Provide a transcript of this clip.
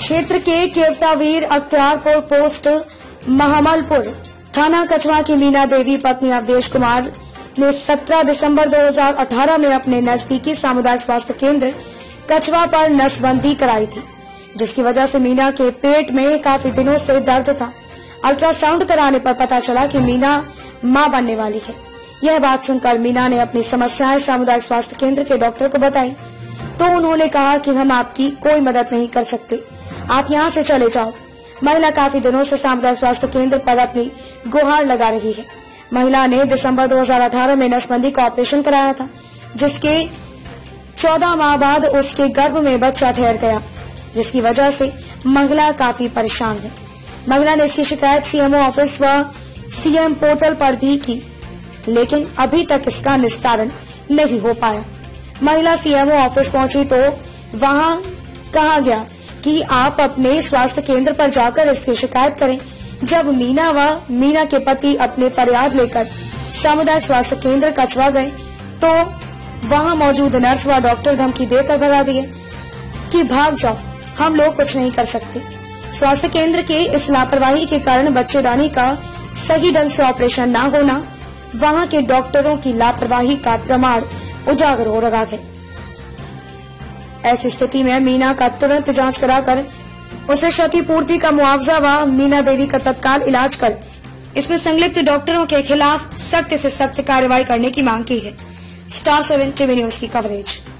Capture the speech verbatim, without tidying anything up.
क्षेत्र के केवटावीर अख्तियारपुर पोस्ट महामलपुर थाना कछवा की मीना देवी पत्नी अवधेश कुमार ने सत्रह दिसंबर दो हज़ार अठारह में अपने नजदीकी सामुदायिक स्वास्थ्य केंद्र कछवा पर नसबंदी कराई थी, जिसकी वजह से मीना के पेट में काफी दिनों से दर्द था। अल्ट्रासाउंड कराने पर पता चला कि मीना मां बनने वाली है। यह बात सुनकर मीना ने अपनी समस्याएं सामुदायिक स्वास्थ्य केंद्र के डॉक्टर को बताई, तो उन्होंने कहा कि हम आपकी कोई मदद नहीं कर सकते, आप यहाँ से चले जाओ। महिला काफी दिनों से सामुदायिक स्वास्थ्य केंद्र पर अपनी गुहार लगा रही है। महिला ने दिसंबर दो हज़ार अठारह में नसबंदी का ऑपरेशन कराया था, जिसके चौदह माह बाद उसके गर्भ में बच्चा ठहर गया, जिसकी वजह से महिला काफी परेशान है। महिला ने इसकी शिकायत सीएमओ ऑफिस व सीएम पोर्टल पर भी की, लेकिन अभी तक इसका निस्तारण नहीं हो पाया। महिला सीएमओ ऑफिस पहुंची तो वहां कहा गया कि आप अपने स्वास्थ्य केंद्र पर जाकर इसकी शिकायत करें। जब मीना व मीना के पति अपने फरियाद लेकर सामुदायिक स्वास्थ्य केंद्र कछवा गए तो वहां मौजूद नर्स व डॉक्टर धमकी देकर भगा दिए कि भाग जाओ, हम लोग कुछ नहीं कर सकते। स्वास्थ्य केंद्र के इस लापरवाही के कारण बच्चेदानी का सही ढंग से ऑपरेशन न होना वहां के डॉक्टरों की लापरवाही का प्रमाण उजागर हो रहा है। ऐसी स्थिति में मीना का तुरंत जांच कराकर उसे क्षतिपूर्ति का मुआवजा व मीना देवी का तत्काल इलाज कर इसमें संलिप्त डॉक्टरों के खिलाफ सख्त से सख्त कार्रवाई करने की मांग की है। स्टार सेवन टीवी न्यूज की कवरेज।